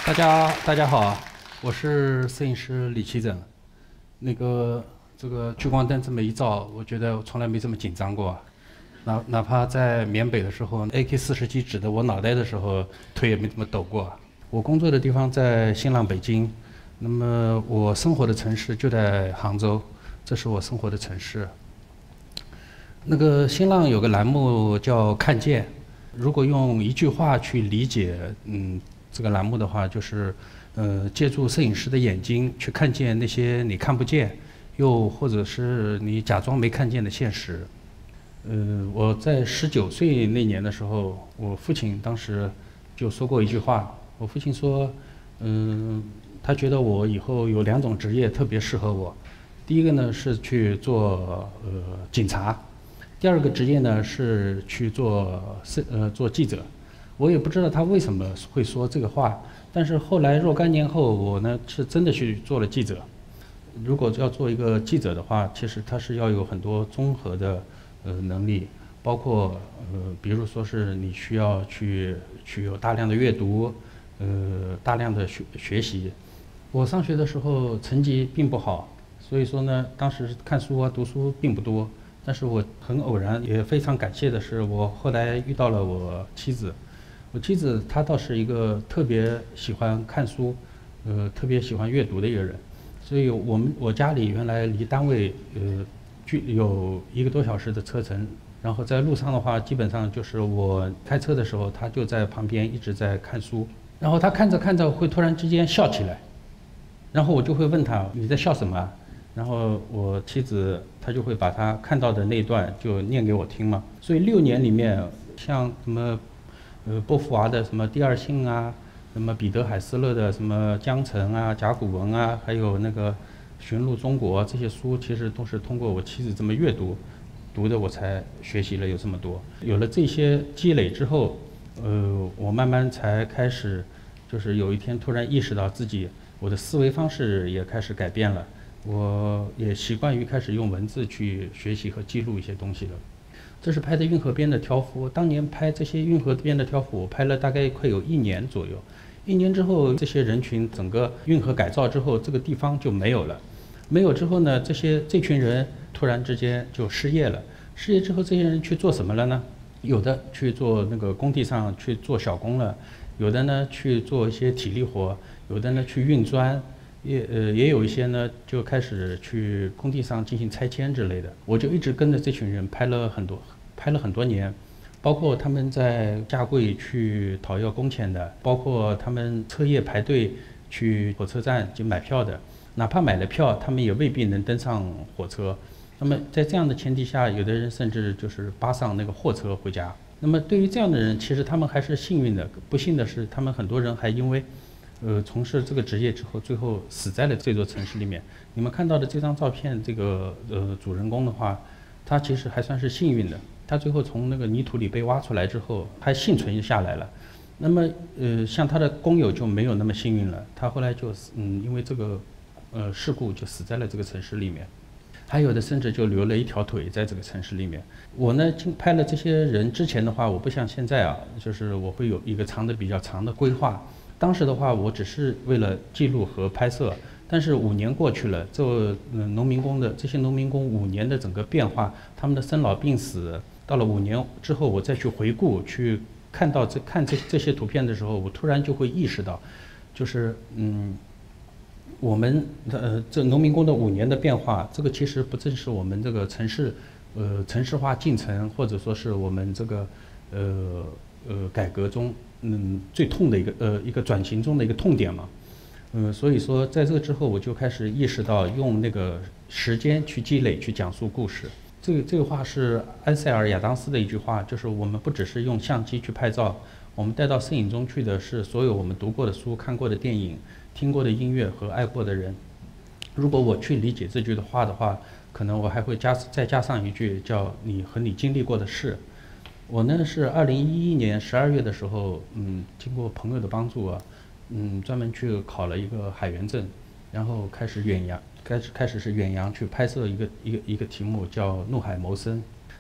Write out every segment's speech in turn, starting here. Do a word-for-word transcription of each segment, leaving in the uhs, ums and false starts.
大家大家好，我是摄影师李奇整。那个这个聚光灯这么一照，我觉得我从来没这么紧张过。哪哪怕在缅北的时候 ，A K 四十七指着我脑袋的时候，腿也没这么抖过。我工作的地方在新浪北京，那么我生活的城市就在杭州，这是我生活的城市。那个新浪有个栏目叫“看见”，如果用一句话去理解，嗯。这个栏目的话，就是，呃，借助摄影师的眼睛去看见那些你看不见，又或者是你假装没看见的现实。呃，我在十九岁那年的时候，我父亲当时就说过一句话。我父亲说，嗯、呃，他觉得我以后有两种职业特别适合我。第一个呢是去做呃警察，第二个职业呢是去做摄呃做记者。我也不知道他为什么会说这个话，但是后来若干年后，我呢是真的去做了记者。如果要做一个记者的话，其实他是要有很多综合的呃能力，包括呃，比如说是你需要去去有大量的阅读，呃，大量的学学习。我上学的时候成绩并不好，所以说呢，当时看书啊读书并不多。但是我很偶然，也非常感谢的是，我后来遇到了我妻子。我妻子她倒是一个特别喜欢看书，呃，特别喜欢阅读的一个人，所以我们我家里原来离单位呃距有一个多小时的车程，然后在路上的话，基本上就是我开车的时候，她就在旁边一直在看书，然后她看着看着会突然之间笑起来，然后我就会问她你在笑什么？然后我妻子她就会把她看到的那一段就念给我听嘛，所以六年里面像什么。呃，波伏娃的什么《第二性》啊，什么彼得·海斯勒的什么《江城》啊、甲骨文啊，还有那个《寻路中国》这些书，其实都是通过我妻子这么阅读，读的我才学习了有这么多。有了这些积累之后，呃，我慢慢才开始，就是有一天突然意识到自己，我的思维方式也开始改变了，我也习惯于开始用文字去学习和记录一些东西了。这是拍的运河边的挑夫，当年拍这些运河边的挑夫，我拍了大概快有一年左右。一年之后，这些人群整个运河改造之后，这个地方就没有了。没有之后呢，这些这群人突然之间就失业了。失业之后，这些人去做什么了呢？有的去做那个工地上去做小工了，有的呢去做一些体力活，有的呢去运砖。也呃也有一些呢，就开始去工地上进行拆迁之类的。我就一直跟着这群人拍了很多，拍了很多年，包括他们在下跪去讨要工钱的，包括他们彻夜排队去火车站去买票的，哪怕买了票，他们也未必能登上火车。那么在这样的前提下，有的人甚至就是扒上那个货车回家。那么对于这样的人，其实他们还是幸运的。不幸的是，他们很多人还因为呃，从事这个职业之后，最后死在了这座城市里面。你们看到的这张照片，这个呃主人公的话，他其实还算是幸运的。他最后从那个泥土里被挖出来之后，还幸存下来了。那么呃，像他的工友就没有那么幸运了，他后来就嗯，因为这个呃事故就死在了这个城市里面。还有的甚至就留了一条腿在这个城市里面。我呢，拍了这些人之前的话，我不像现在啊，就是我会有一个长的比较长的规划。当时的话，我只是为了记录和拍摄，但是五年过去了，这农民工的这些农民工五年的整个变化，他们的生老病死，到了五年之后，我再去回顾，去看到这看这这些图片的时候，我突然就会意识到，就是嗯，我们呃这农民工的五年的变化，这个其实不正是我们这个城市呃城市化进程，或者说是我们这个呃呃改革中。嗯，最痛的一个呃一个转型中的一个痛点嘛，嗯，所以说在这个之后，我就开始意识到用那个时间去积累，去讲述故事。这个这个话是安塞尔亚当斯的一句话，就是我们不只是用相机去拍照，我们带到摄影中去的是所有我们读过的书、看过的电影、听过的音乐和爱过的人。如果我去理解这句的话的话，可能我还会加再加上一句叫你和你经历过的事。我呢是二零一一年十二月的时候，嗯，经过朋友的帮助啊，嗯，专门去考了一个海员证，然后开始远洋，开始开始是远洋去拍摄一个一个一个题目叫《怒海谋生》。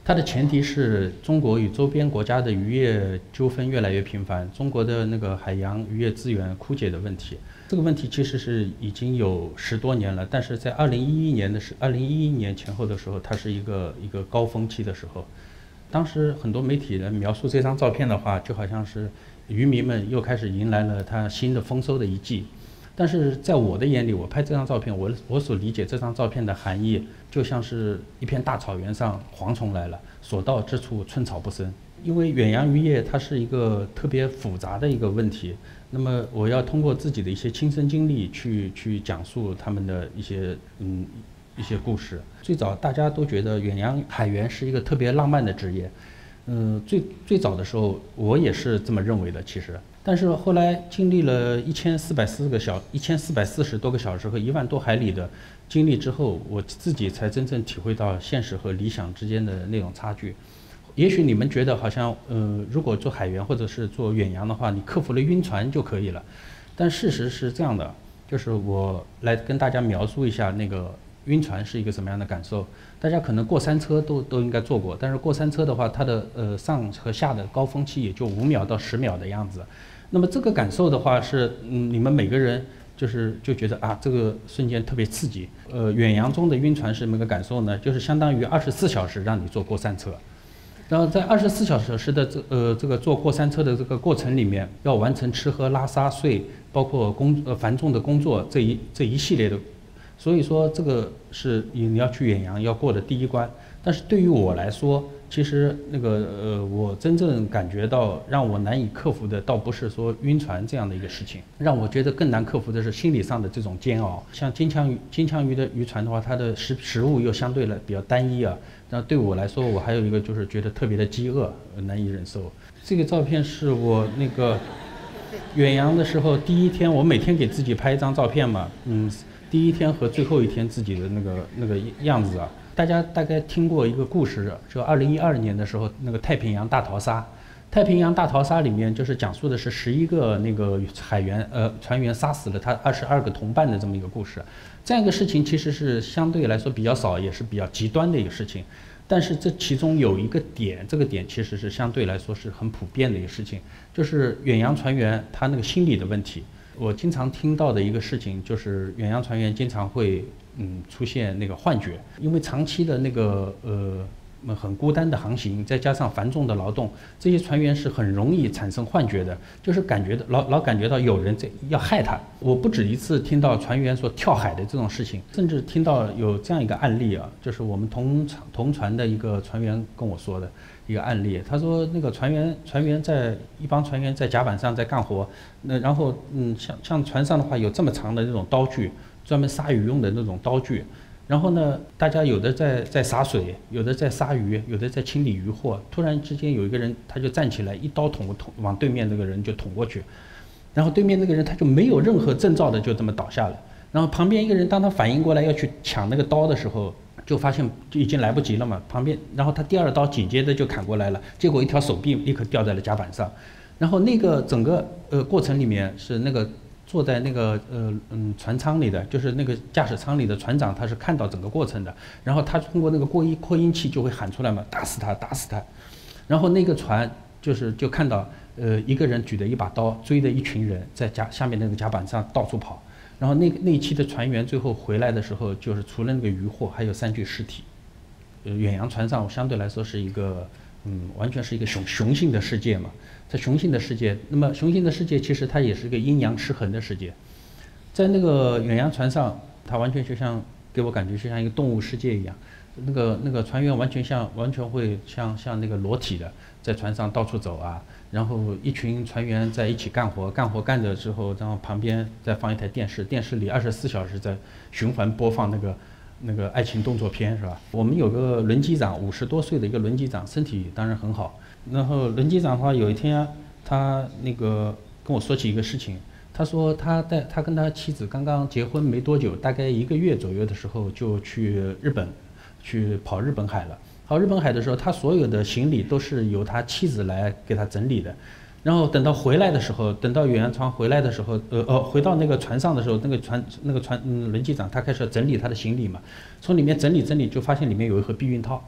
它的前提是中国与周边国家的渔业纠纷越来越频繁，中国的那个海洋渔业资源枯竭的问题。这个问题其实是已经有十多年了，但是在二零一一年的时，二零一一年前后的时候，它是一个一个高峰期的时候。当时很多媒体人描述这张照片的话，就好像是渔民们又开始迎来了他新的丰收的一季。但是在我的眼里，我拍这张照片，我我所理解这张照片的含义，就像是一片大草原上蝗虫来了，所到之处春草不生。因为远洋渔业它是一个特别复杂的一个问题，那么我要通过自己的一些亲身经历去去讲述他们的一些嗯一些故事。最早大家都觉得远洋海员是一个特别浪漫的职业，嗯，最最早的时候我也是这么认为的，其实。但是后来经历了一千四百四十个小一千四百四十多个小时和一万多海里的经历之后，我自己才真正体会到现实和理想之间的那种差距。也许你们觉得好像，呃，如果做海员或者是做远洋的话，你克服了晕船就可以了。但事实是这样的，就是我来跟大家描述一下那个晕船是一个什么样的感受。大家可能过山车都都应该坐过，但是过山车的话，它的呃上和下的高峰期也就五秒到十秒的样子。那么这个感受的话是，嗯，你们每个人就是就觉得啊，这个瞬间特别刺激。呃，远洋中的晕船是什么个感受呢？就是相当于二十四小时让你坐过山车，然后在二十四小时的这呃这个坐过山车的这个过程里面，要完成吃喝拉撒睡，包括工呃繁重的工作这一这一系列的，所以说这个是你要去远洋要过的第一关。但是对于我来说，其实那个呃，我真正感觉到让我难以克服的，倒不是说晕船这样的一个事情，让我觉得更难克服的是心理上的这种煎熬。像金枪鱼、金枪鱼的渔船的话，它的食食物又相对来比较单一啊。那对我来说，我还有一个就是觉得特别的饥饿，难以忍受。这个照片是我那个远洋的时候第一天，我每天给自己拍一张照片嘛，嗯，第一天和最后一天自己的那个那个样子啊。大家大概听过一个故事，就二零一二年的时候，那个太平洋大逃杀。太平洋大逃杀里面就是讲述的是十一个那个海员呃船员杀死了他二十二个同伴的这么一个故事。这样一个事情其实是相对来说比较少，也是比较极端的一个事情。但是这其中有一个点，这个点其实是相对来说是很普遍的一个事情，就是远洋船员他那个心理的问题。我经常听到的一个事情就是远洋船员经常会嗯出现那个幻觉，因为长期的那个呃很孤单的航行，再加上繁重的劳动，这些船员是很容易产生幻觉的，就是感觉到老老感觉到有人在要害他。我不止一次听到船员说跳海的这种事情，甚至听到有这样一个案例啊，就是我们同同船的一个船员跟我说的一个案例。他说那个船员船员在一帮船员在甲板上在干活，那然后嗯像像船上的话有这么长的那种刀具，专门杀鱼用的那种刀具。然后呢，大家有的在在洒水，有的在杀鱼，有的在清理渔获。突然之间有一个人，他就站起来，一刀捅捅往对面那个人就捅过去，然后对面那个人他就没有任何征兆的就这么倒下了。然后旁边一个人当他反应过来要去抢那个刀的时候，就发现就已经来不及了嘛。旁边，然后他第二刀紧接着就砍过来了，结果一条手臂立刻掉在了甲板上。然后那个整个呃过程里面是那个。坐在那个呃嗯船舱里的，就是那个驾驶舱里的船长，他是看到整个过程的，然后他通过那个扩音扩音器就会喊出来嘛，打死他，打死他。然后那个船就是就看到呃一个人举着一把刀，追着一群人在甲下面那个甲板上到处跑。然后那个那一期的船员最后回来的时候，就是除了那个渔获，还有三具尸体。呃，远洋船上相对来说是一个嗯完全是一个雄雄性的世界嘛。在雄性的世界，那么雄性的世界其实它也是一个阴阳失衡的世界。在那个远洋船上，它完全就像给我感觉就像一个动物世界一样，那个那个船员完全像完全会像像那个裸体的在船上到处走啊，然后一群船员在一起干活，干活干着之后，然后旁边再放一台电视，电视里二十四小时在循环播放那个那个爱情动作片，是吧？我们有个轮机长，五十多岁的一个轮机长，身体当然很好。然后轮机长的话，有一天他那个跟我说起一个事情，他说他带他跟他妻子刚刚结婚没多久，大概一个月左右的时候就去日本，去跑日本海了。跑日本海的时候，他所有的行李都是由他妻子来给他整理的。然后等到回来的时候，等到远洋船回来的时候，呃呃，回到那个船上的时候，那个船那个船嗯轮机长他开始整理他的行李嘛，从里面整理整理，就发现里面有一盒避孕套。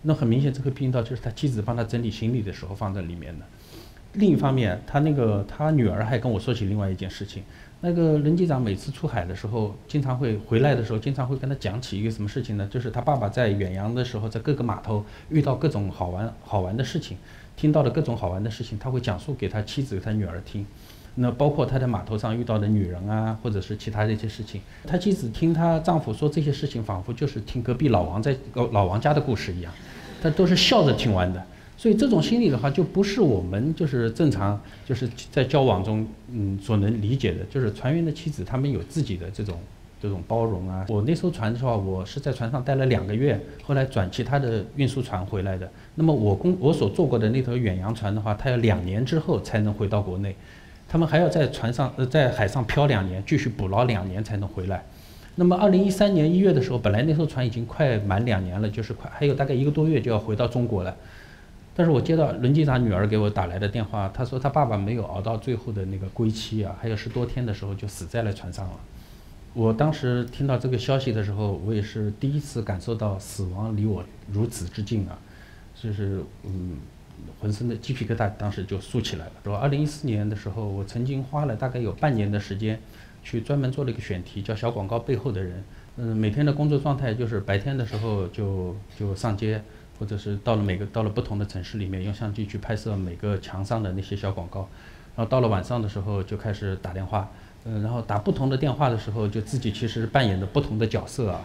那很明显，这个避孕套就是他妻子帮他整理行李的时候放在里面的。另一方面，他那个他女儿还跟我说起另外一件事情，那个任机长每次出海的时候，经常会回来的时候，经常会跟他讲起一个什么事情呢？就是他爸爸在远洋的时候，在各个码头遇到各种好玩好玩的事情，听到了各种好玩的事情，他会讲述给他妻子、他女儿听。那包括他在码头上遇到的女人啊，或者是其他的一些事情，他妻子听她丈夫说这些事情，仿佛就是听隔壁老王在老王家的故事一样，他都是笑着听完的。所以这种心理的话，就不是我们就是正常就是在交往中嗯所能理解的。就是船员的妻子，他们有自己的这种这种包容啊。我那艘船的话，我是在船上待了两个月，后来转其他的运输船回来的。那么我公我所坐过的那条远洋船的话，它要两年之后才能回到国内，他们还要在船上呃在海上漂两年，继续捕捞两年才能回来。那么二零一三年一月的时候，本来那艘船已经快满两年了，就是快还有大概一个多月就要回到中国了。但是我接到轮机长女儿给我打来的电话，她说她爸爸没有熬到最后的那个归期啊，还有十多天的时候就死在了船上了。我当时听到这个消息的时候，我也是第一次感受到死亡离我如此之近啊，就是嗯，浑身的鸡皮疙瘩当时就竖起来了。说二零一四年的时候，我曾经花了大概有半年的时间，去专门做了一个选题，叫《小广告背后的人》。嗯，每天的工作状态就是白天的时候就就上街。或者是到了每个到了不同的城市里面，用相机去拍摄每个墙上的那些小广告，然后到了晚上的时候就开始打电话，嗯，然后打不同的电话的时候，就自己其实扮演着不同的角色啊，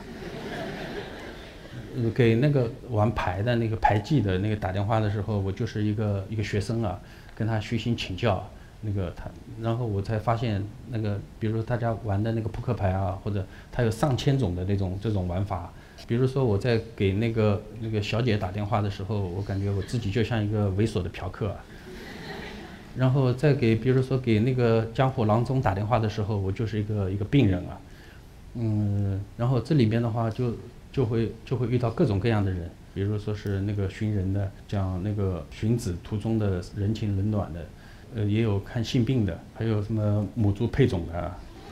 呃，给那个玩牌的那个牌技的那个打电话的时候，我就是一个一个学生啊，跟他虚心请教，那个他，然后我才发现那个，比如说大家玩的那个扑克牌啊，或者他有上千种的那种这种玩法。比如说我在给那个那个小姐打电话的时候，我感觉我自己就像一个猥琐的嫖客啊。然后再给比如说给那个江湖郎中打电话的时候，我就是一个一个病人啊。嗯，然后这里边的话就就会就会遇到各种各样的人，比如说是那个寻人的，讲那个寻子途中的人情冷暖的，呃，也有看性病的，还有什么母猪配种的，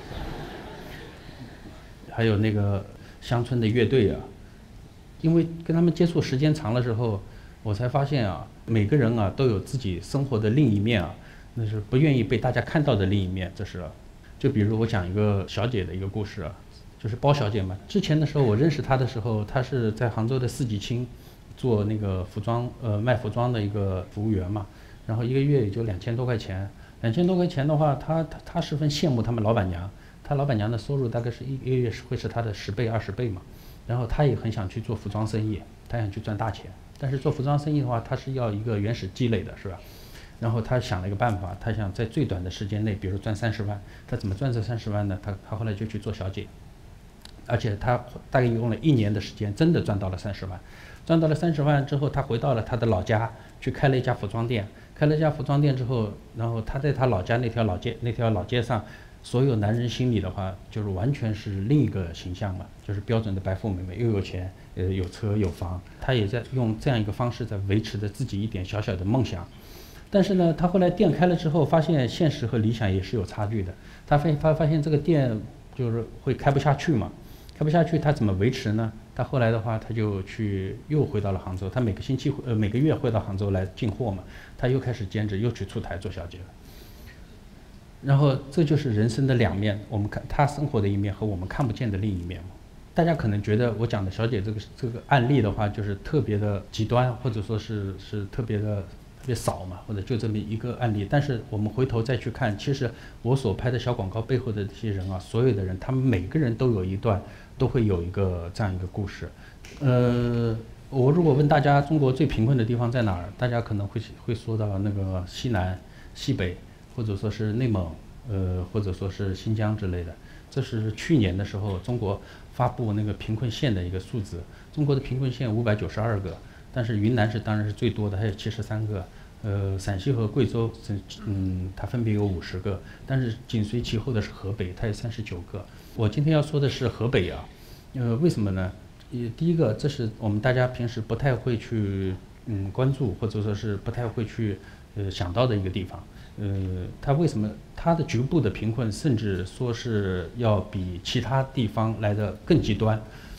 还有那个乡村的乐队啊。因为跟他们接触时间长了之后，我才发现啊，每个人啊都有自己生活的另一面啊，那是不愿意被大家看到的另一面。这是，就比如我讲一个小姐的一个故事啊，就是包小姐嘛。之前的时候我认识她的时候，她是在杭州的四季青做那个服装呃卖服装的一个服务员嘛，然后一个月也就两千多块钱。两千多块钱的话，她她她十分羡慕他们老板娘，她老板娘的收入大概是一个月会是她的十倍二十倍嘛。然后他也很想去做服装生意，他想去赚大钱，但是做服装生意的话，他是要一个原始积累的，是吧？然后他想了一个办法，他想在最短的时间内，比如赚三十万，他怎么赚这三十万呢？他他后来就去做小姐，而且他大概用了一年的时间，真的赚到了三十万。赚到了三十万之后，他回到了他的老家，去开了一家服装店。开了一家服装店之后，然后他在他老家那条老街那条老街上。所有男人心里的话，就是完全是另一个形象了，就是标准的白富美美，又有钱，呃，有车有房。他也在用这样一个方式在维持着自己一点小小的梦想。但是呢，他后来店开了之后，发现现实和理想也是有差距的。他发发发现这个店就是会开不下去嘛，开不下去，他怎么维持呢？他后来的话，他就去又回到了杭州，他每个星期呃每个月回到杭州来进货嘛，他又开始兼职，又去出台做小姐了。然后这就是人生的两面，我们看他生活的一面和我们看不见的另一面嘛。大家可能觉得我讲的小姐这个这个案例的话，就是特别的极端，或者说是是特别的特别少嘛，或者就这么一个案例。但是我们回头再去看，其实我所拍的小广告背后的这些人啊，所有的人，他们每个人都有一段，都会有一个这样一个故事。呃，我如果问大家中国最贫困的地方在哪儿，大家可能会会说到那个西南、西北。或者说是内蒙，呃，或者说是新疆之类的，这是去年的时候中国发布那个贫困县的一个数字。中国的贫困县五百九十二个，但是云南是当然是最多的，还有七十三个。呃，陕西和贵州，嗯，它分别有五十个，但是紧随其后的是河北，它有三十九个。我今天要说的是河北啊，呃，为什么呢？呃，第一个，这是我们大家平时不太会去嗯关注，或者说是不太会去呃想到的一个地方。呃，它为什么它的局部的贫困，甚至说是要比其他地方来的更极端？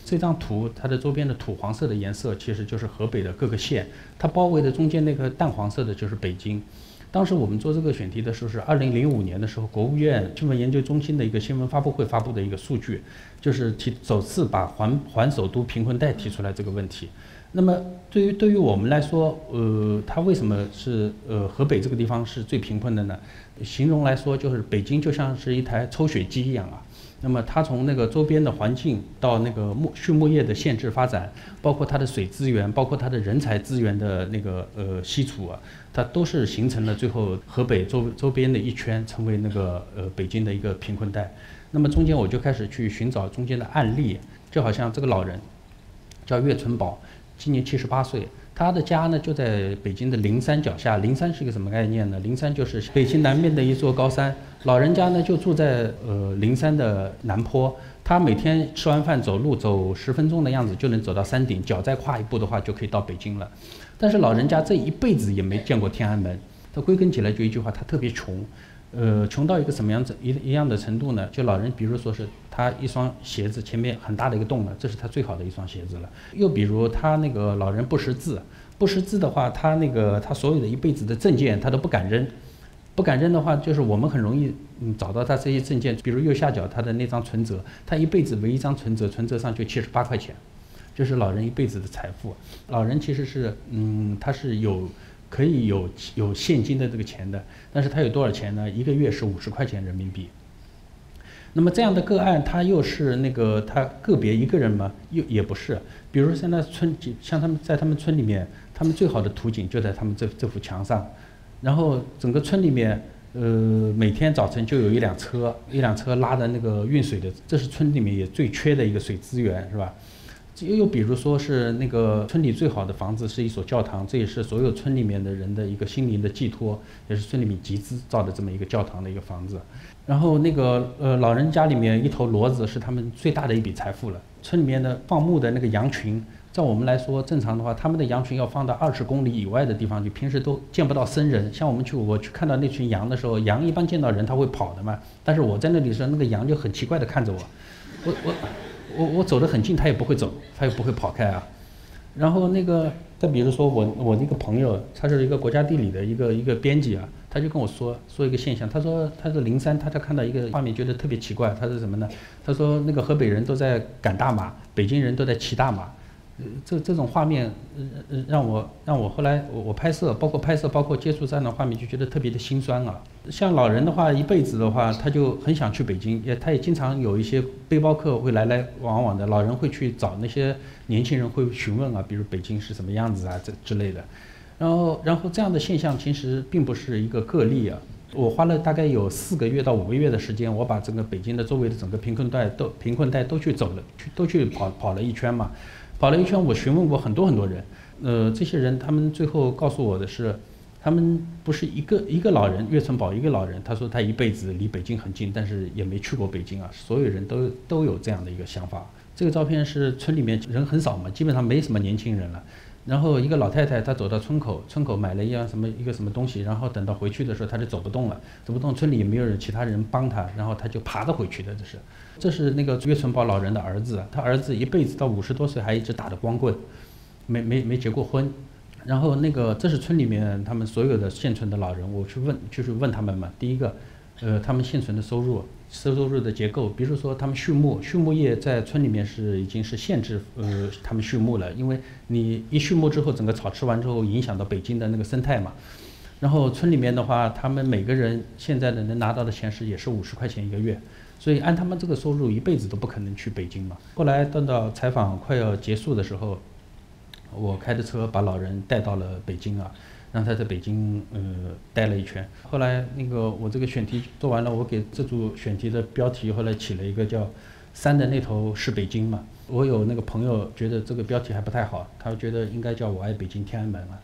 这张图它的周边的土黄色的颜色其实就是河北的各个县，它包围的中间那个淡黄色的就是北京。当时我们做这个选题的时候是二零零五年的时候，国务院新闻研究中心的一个新闻发布会发布的一个数据，就是提首次把环环首都贫困带提出来这个问题。那么对于对于我们来说，呃，它为什么是呃河北这个地方是最贫困的呢？形容来说，就是北京就像是一台抽血机一样啊。那么它从那个周边的环境到那个牧畜牧业的限制发展，包括它的水资源，包括它的人才资源的那个呃稀除啊，它都是形成了最后河北周周边的一圈，成为那个呃北京的一个贫困带。那么中间我就开始去寻找中间的案例，就好像这个老人叫岳存宝，今年七十八岁。他的家呢就在北京的灵山脚下。灵山是一个什么概念呢？灵山就是北京南面的一座高山。老人家呢就住在呃灵山的南坡。他每天吃完饭走路走十分钟的样子就能走到山顶，脚再跨一步的话就可以到北京了。但是老人家这一辈子也没见过天安门。他归根起来就一句话，他特别穷。呃，穷到一个什么样子一一样的程度呢？就老人，比如说是他一双鞋子前面很大的一个洞了，这是他最好的一双鞋子了。又比如他那个老人不识字，不识字的话，他那个他所有的一辈子的证件他都不敢扔，不敢扔的话，就是我们很容易嗯找到他这些证件，比如右下角他的那张存折，他一辈子唯一一张存折，存折上就七十八块钱，这是老人一辈子的财富。老人其实是嗯，他是有。可以有有现金的这个钱的，但是他有多少钱呢？一个月是五十块钱人民币。那么这样的个案，他又是那个他个别一个人吗？又也不是。比如现在村，像他们在他们村里面，他们最好的图景就在他们这这幅墙上，然后整个村里面，呃，每天早晨就有一辆车，一辆车拉的那个运水的，这是村里面也最缺的一个水资源，是吧？又比如说是那个村里最好的房子是一所教堂，这也是所有村里面的人的一个心灵的寄托，也是村里面集资造的这么一个教堂的一个房子。然后那个呃老人家里面一头骡子是他们最大的一笔财富了。村里面的放牧的那个羊群，照我们来说正常的话，他们的羊群要放到二十公里以外的地方去，平时都见不到生人。像我们去我去看到那群羊的时候，羊一般见到人它会跑的嘛，但是我在那里的时候，那个羊就很奇怪的看着我，我我。我我走得很近，他也不会走，他也不会跑开啊。然后那个，再比如说我我那个朋友，他是一个国家地理的一个一个编辑啊，他就跟我说说一个现象，他说他是灵山，他就看到一个画面，觉得特别奇怪，他是什么呢？他说那个河北人都在赶大马，北京人都在骑大马。呃，这这种画面，呃让我让我后来我我拍摄，包括拍摄，包括接触这样的画面，就觉得特别的心酸啊。像老人的话，一辈子的话，他就很想去北京，也他也经常有一些背包客会来来往往的，老人会去找那些年轻人会询问啊，比如北京是什么样子啊，这之类的。然后然后这样的现象其实并不是一个个例啊。我花了大概有四个月到五个月的时间，我把整个北京的周围的整个贫困带都贫困带都去走了，去都去跑跑了一圈嘛。跑了一圈，我询问过很多很多人，呃，这些人他们最后告诉我的是，他们不是一个一个老人，岳存宝一个老人，他说他一辈子离北京很近，但是也没去过北京啊。所有人都都有这样的一个想法。这个照片是村里面人很少嘛，基本上没什么年轻人了。然后一个老太太，她走到村口，村口买了一样什么一个什么东西，然后等到回去的时候，她就走不动了，走不动，村里也没有人其他人帮她，然后她就爬着回去的。这是，这是那个岳存宝老人的儿子，他儿子一辈子到五十多岁还一直打着光棍，没没没结过婚。然后那个这是村里面他们所有的现存的老人，我去问就是问他们嘛，第一个，呃，他们现存的收入。收入的结构，比如说他们畜牧，畜牧业在村里面是已经是限制，呃，他们畜牧了，因为你一畜牧之后，整个草吃完之后，影响到北京的那个生态嘛。然后村里面的话，他们每个人现在的能拿到的钱是也是五十块钱一个月，所以按他们这个收入，一辈子都不可能去北京嘛。后来等到采访快要结束的时候，我开着车把老人带到了北京啊。让他在北京呃待了一圈，后来那个我这个选题做完了，我给这组选题的标题后来起了一个叫“山的那头是北京”嘛。我有那个朋友觉得这个标题还不太好，他觉得应该叫“我爱北京天安门”啊。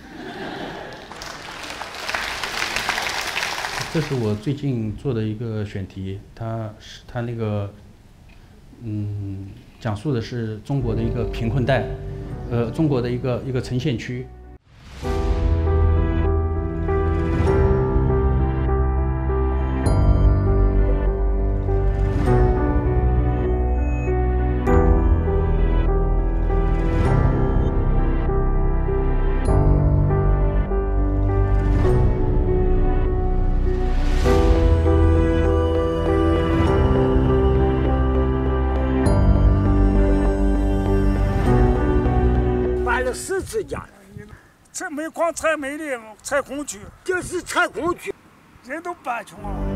这是我最近做的一个选题，它是它那个嗯讲述的是中国的一个贫困带，呃中国的一个一个呈现区。 自家的。 这煤矿采煤的采空区， 就是采空区， 人都搬穷了。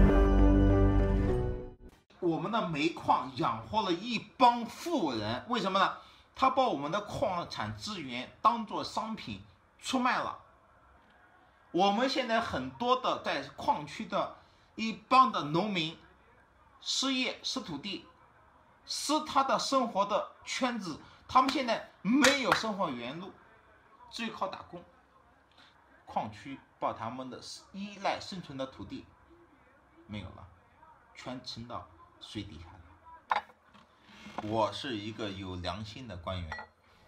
我们的煤矿养活了一帮富人，为什么呢？他把我们的矿产资源当作商品出卖了。我们现在很多的在矿区的一帮的农民失业失土地，失他的生活的圈子，他们现在没有生活原路，只有靠打工。矿区把他们的依赖生存的土地没有了，全沉到水底下了。我是一个有良心的官员。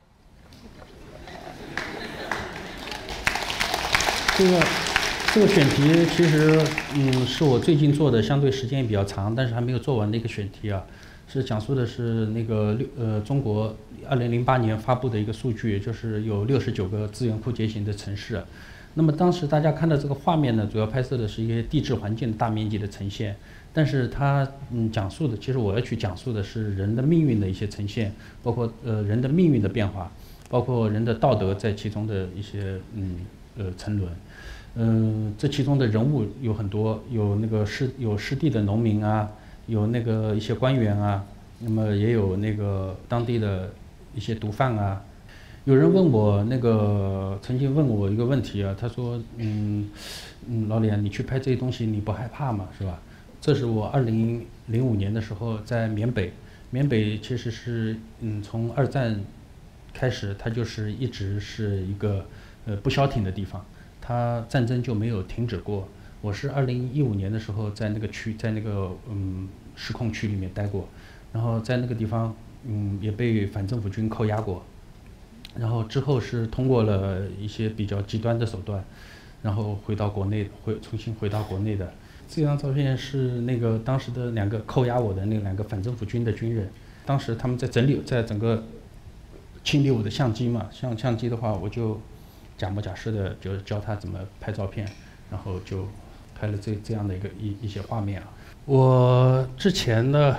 这个这个选题其实嗯是我最近做的，相对时间也比较长，但是还没有做完的一个选题啊。是讲述的是那个六呃中国二零零八年发布的一个数据，就是有六十九个资源枯竭型的城市。那么当时大家看到这个画面呢，主要拍摄的是一些地质环境的大面积的呈现，但是它嗯讲述的，其实我要去讲述的是人的命运的一些呈现，包括呃人的命运的变化，包括人的道德在其中的一些嗯呃沉沦。嗯、呃，这其中的人物有很多，有那个失有失地的农民啊，有那个一些官员啊，那么也有那个当地的一些毒贩啊。有人问我那个曾经问我一个问题啊，他说，嗯嗯，老李啊，你去拍这些东西你不害怕吗？是吧？这是我二零零五年的时候在缅北，缅北其实是嗯从二战开始，它就是一直是一个呃不消停的地方，它战争就没有停止过。我是二零一五年的时候在那个区，在那个嗯失控区里面待过，然后在那个地方嗯也被反政府军扣押过。然后之后是通过了一些比较极端的手段，然后回到国内，回重新回到国内的。这张照片是那个当时的两个扣押我的那两个反政府军的军人，当时他们在整理，在整个清理我的相机嘛，像相机的话，我就假模假式的就教他怎么拍照片，然后就拍了这这样的一个一一些画面啊。我之前呢，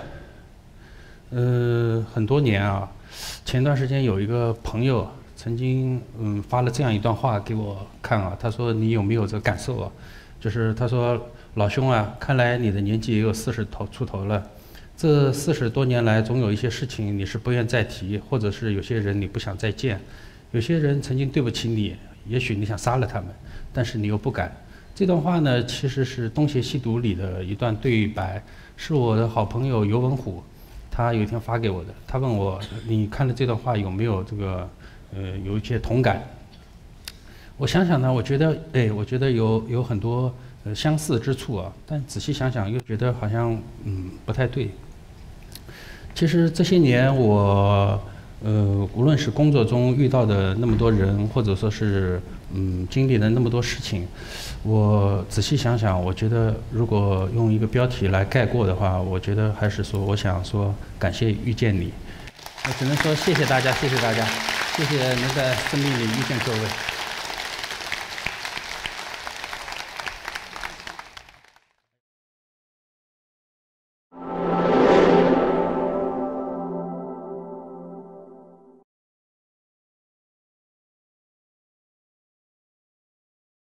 呃，很多年啊。前段时间有一个朋友曾经嗯发了这样一段话给我看啊，他说你有没有这个感受啊？就是他说老兄啊，看来你的年纪也有四十头出头了，这四十多年来总有一些事情你是不愿再提，或者是有些人你不想再见，有些人曾经对不起你，也许你想杀了他们，但是你又不敢。这段话呢，其实是《东邪西毒》里的一段对白，是我的好朋友尤文虎。他有一天发给我的，他问我，你看了这段话有没有这个，呃，有一些同感？我想想呢，我觉得，哎，我觉得有有很多呃相似之处啊，但仔细想想又觉得好像嗯不太对。其实这些年我，呃，无论是工作中遇到的那么多人，或者说是嗯经历了那么多事情，我仔细想想，我觉得如果用一个标题来概括的话，我觉得还是说，我想说感谢遇见你。我只能说谢谢大家，谢谢大家，谢谢能在生命里遇见各位。